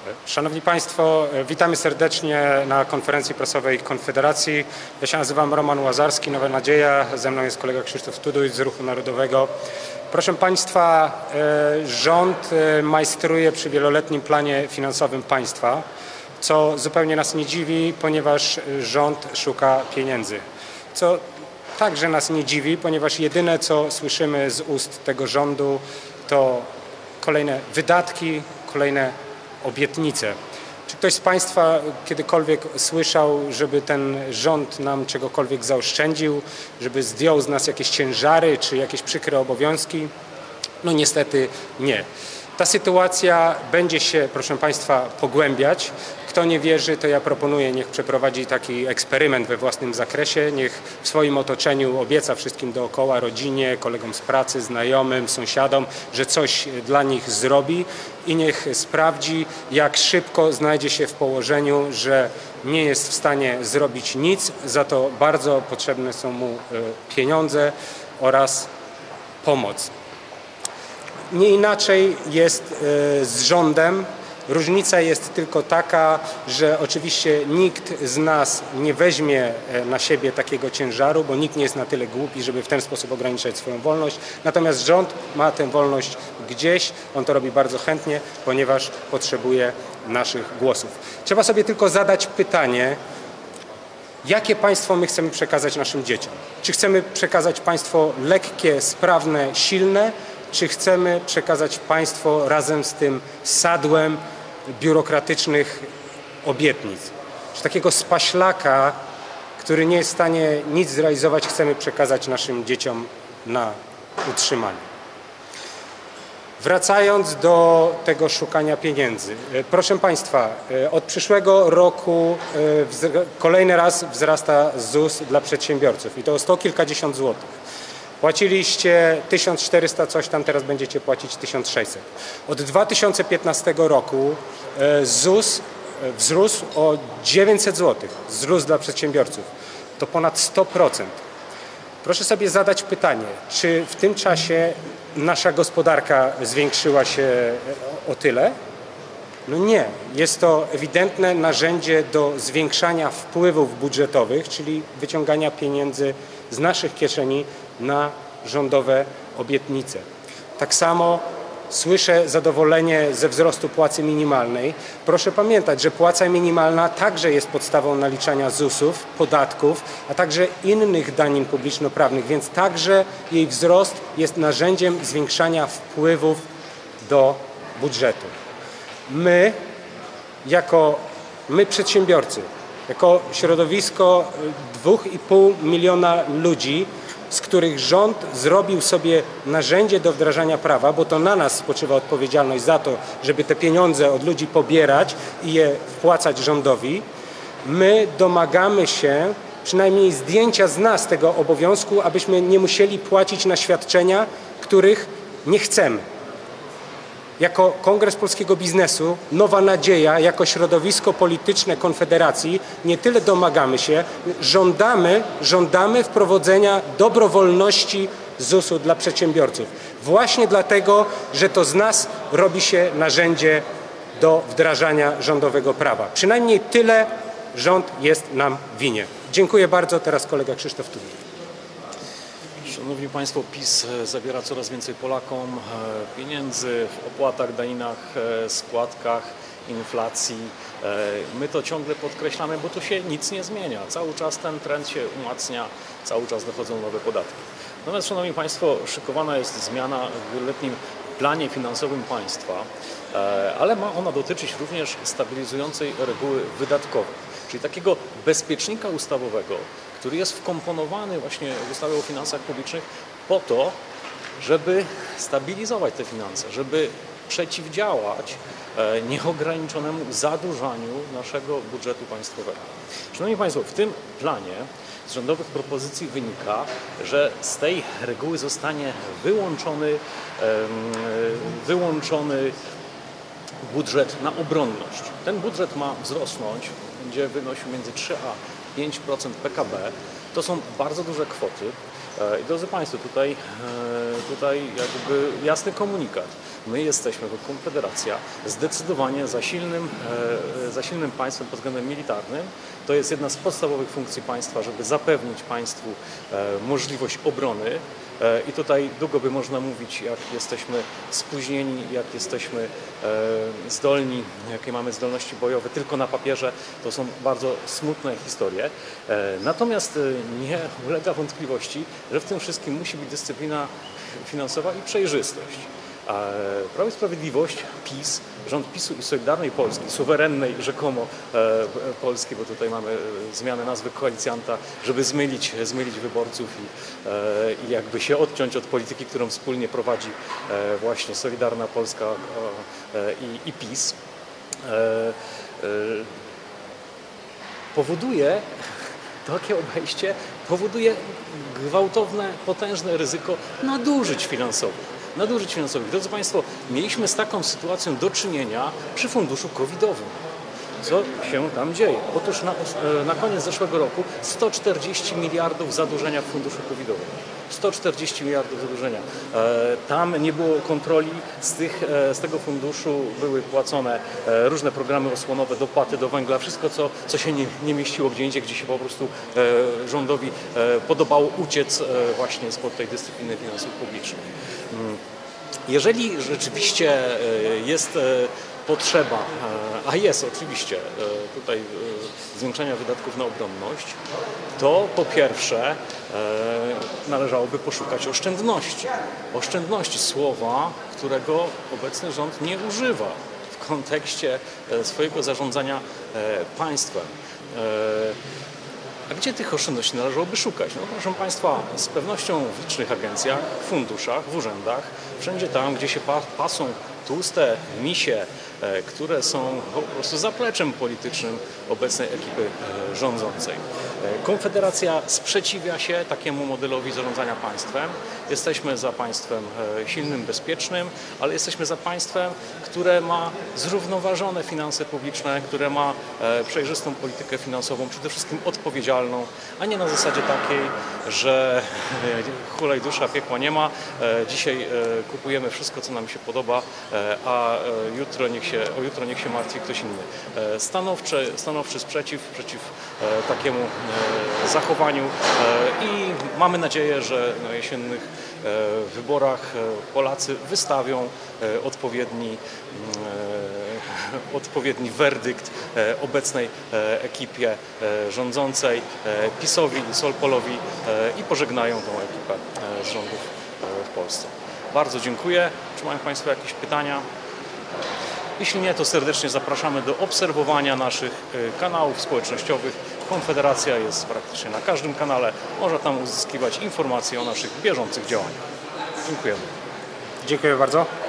Szanowni Państwo, witamy serdecznie na konferencji prasowej Konfederacji. Ja się nazywam Roman Łazarski, Nowa Nadzieja. Ze mną jest kolega Krzysztof Tuduj z Ruchu Narodowego. Proszę Państwa, rząd majstruje przy wieloletnim planie finansowym państwa, co zupełnie nas nie dziwi, ponieważ rząd szuka pieniędzy. Co także nas nie dziwi, ponieważ jedyne, co słyszymy z ust tego rządu, to kolejne wydatki, kolejne obietnice. Czy ktoś z Państwa kiedykolwiek słyszał, żeby ten rząd nam czegokolwiek zaoszczędził, żeby zdjął z nas jakieś ciężary czy jakieś przykre obowiązki? No niestety nie. Ta sytuacja będzie się, proszę Państwa, pogłębiać. Kto nie wierzy, to ja proponuję, niech przeprowadzi taki eksperyment we własnym zakresie, niech w swoim otoczeniu obieca wszystkim dookoła, rodzinie, kolegom z pracy, znajomym, sąsiadom, że coś dla nich zrobi i niech sprawdzi, jak szybko znajdzie się w położeniu, że nie jest w stanie zrobić nic, za to bardzo potrzebne są mu pieniądze oraz pomoc. Nie inaczej jest z rządem. Różnica jest tylko taka, że oczywiście nikt z nas nie weźmie na siebie takiego ciężaru, bo nikt nie jest na tyle głupi, żeby w ten sposób ograniczać swoją wolność. Natomiast rząd ma tę wolność gdzieś, on to robi bardzo chętnie, ponieważ potrzebuje naszych głosów. Trzeba sobie tylko zadać pytanie, jakie państwo my chcemy przekazać naszym dzieciom? Czy chcemy przekazać państwo lekkie, sprawne, silne, czy chcemy przekazać państwo razem z tym sadłem biurokratycznych obietnic? Czy takiego spaślaka, który nie jest w stanie nic zrealizować, chcemy przekazać naszym dzieciom na utrzymanie? Wracając do tego szukania pieniędzy. Proszę Państwa, od przyszłego roku kolejny raz wzrasta ZUS dla przedsiębiorców i to o 100 kilkadziesiąt złotych. Płaciliście 1400 coś tam, teraz będziecie płacić 1600. Od 2015 roku ZUS wzrósł o 900 zł. Wzrósł dla przedsiębiorców. To ponad 100%. Proszę sobie zadać pytanie, czy w tym czasie nasza gospodarka zwiększyła się o tyle? No nie. Jest to ewidentne narzędzie do zwiększania wpływów budżetowych, czyli wyciągania pieniędzy z naszych kieszeni na rządowe obietnice. Tak samo słyszę zadowolenie ze wzrostu płacy minimalnej. Proszę pamiętać, że płaca minimalna także jest podstawą naliczania ZUS-ów, podatków, a także innych danin publiczno-prawnych, więc także jej wzrost jest narzędziem zwiększania wpływów do budżetu. My przedsiębiorcy, jako środowisko 2,5 miliona ludzi, z których rząd zrobił sobie narzędzie do wdrażania prawa, bo to na nas spoczywa odpowiedzialność za to, żeby te pieniądze od ludzi pobierać i je wpłacać rządowi, my domagamy się przynajmniej zdjęcia z nas tego obowiązku, abyśmy nie musieli płacić na świadczenia, których nie chcemy. Jako Kongres Polskiego Biznesu, Nowa Nadzieja, jako środowisko polityczne Konfederacji nie tyle domagamy się, żądamy wprowadzenia dobrowolności ZUS-u dla przedsiębiorców. Właśnie dlatego, że to z nas robi się narzędzie do wdrażania rządowego prawa. Przynajmniej tyle rząd jest nam winien. Dziękuję bardzo. Teraz kolega Krzysztof Tuduj. Szanowni Państwo, PiS zabiera coraz więcej Polakom pieniędzy w opłatach, daninach, składkach, inflacji. My to ciągle podkreślamy, bo tu się nic nie zmienia. Cały czas ten trend się umacnia, cały czas dochodzą nowe podatki. Natomiast, Szanowni Państwo, szykowana jest zmiana w wieloletnim planie finansowym państwa, ale ma ona dotyczyć również stabilizującej reguły wydatkowej, czyli takiego bezpiecznika ustawowego, który jest wkomponowany właśnie w ustawę o finansach publicznych po to, żeby stabilizować te finanse, żeby przeciwdziałać nieograniczonemu zadłużaniu naszego budżetu państwowego. Szanowni Państwo, w tym planie z rządowych propozycji wynika, że z tej reguły zostanie wyłączony budżet na obronność. Ten budżet ma wzrosnąć, będzie wynosił między 3 a 5% PKB. To są bardzo duże kwoty. I drodzy Państwo, tutaj jakby jasny komunikat. My jesteśmy jako Konfederacja zdecydowanie za silnym państwem pod względem militarnym. To jest jedna z podstawowych funkcji państwa, żeby zapewnić państwu możliwość obrony. I tutaj długo by można mówić, jak jesteśmy spóźnieni, jak jesteśmy zdolni, jakie mamy zdolności bojowe tylko na papierze. To są bardzo smutne historie. Natomiast nie ulega wątpliwości, że w tym wszystkim musi być dyscyplina finansowa i przejrzystość. Prawo i Sprawiedliwość, PiS, rząd PiS-u i Solidarnej Polski, suwerennej rzekomo Polski, bo tutaj mamy zmianę nazwy koalicjanta, żeby zmylić wyborców i jakby się odciąć od polityki, którą wspólnie prowadzi właśnie Solidarna Polska i PiS, powoduje takie obejście, powoduje gwałtowne, potężne ryzyko nadużyć finansowych. Drodzy Państwo, mieliśmy z taką sytuacją do czynienia przy funduszu covidowym. Co się tam dzieje? Otóż na koniec zeszłego roku 140 miliardów zadłużenia w funduszu covidowym. 140 miliardów zadłużenia. Tam nie było kontroli, z tego funduszu były płacone różne programy osłonowe, dopłaty do węgla, wszystko co się nie mieściło gdzie indziej, gdzie się po prostu rządowi podobało uciec właśnie spod tej dyscypliny finansów publicznych. Jeżeli rzeczywiście jest potrzeba, a jest oczywiście tutaj zwiększenia wydatków na obronność, to po pierwsze należałoby poszukać oszczędności. Oszczędności, słowa, którego obecny rząd nie używa w kontekście swojego zarządzania państwem. A gdzie tych oszczędności należałoby szukać? No proszę Państwa, z pewnością w licznych agencjach, w funduszach, w urzędach, wszędzie tam, gdzie się pasą tłuste misie, które są po prostu zapleczem politycznym obecnej ekipy rządzącej. Konfederacja sprzeciwia się takiemu modelowi zarządzania państwem. Jesteśmy za państwem silnym, bezpiecznym, ale jesteśmy za państwem, które ma zrównoważone finanse publiczne, które ma przejrzystą politykę finansową, przede wszystkim odpowiedzialną, a nie na zasadzie takiej, że hulaj dusza, piekła nie ma. Dzisiaj kupujemy wszystko, co nam się podoba, a jutro niech się martwi ktoś inny. Stanowczy sprzeciw przeciw takiemu zachowaniu i mamy nadzieję, że na jesiennych wyborach Polacy wystawią odpowiedni werdykt obecnej ekipie rządzącej, PiS-owi i Sol-Polowi i pożegnają tą ekipę z rządów w Polsce. Bardzo dziękuję. Czy mają Państwo jakieś pytania? Jeśli nie, to serdecznie zapraszamy do obserwowania naszych kanałów społecznościowych. Konfederacja jest praktycznie na każdym kanale. Można tam uzyskiwać informacje o naszych bieżących działaniach. Dziękujemy. Dziękuję bardzo.